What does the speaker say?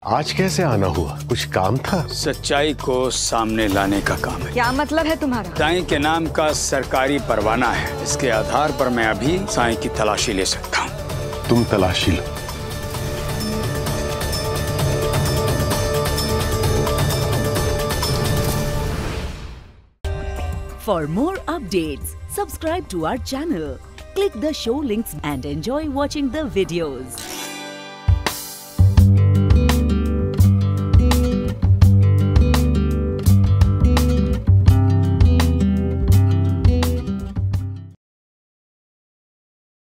आज कैसे आना हुआ? कुछ काम था? सच्चाई को सामने लाने का काम है। क्या मतलब है तुम्हारा? साई के नाम का सरकारी परवाना है, इसके आधार पर मैं अभी साई की तलाशी ले सकता हूँ। तुम तलाशी लो। For more updates, subscribe to our channel, click the show links and enjoy watching the videos.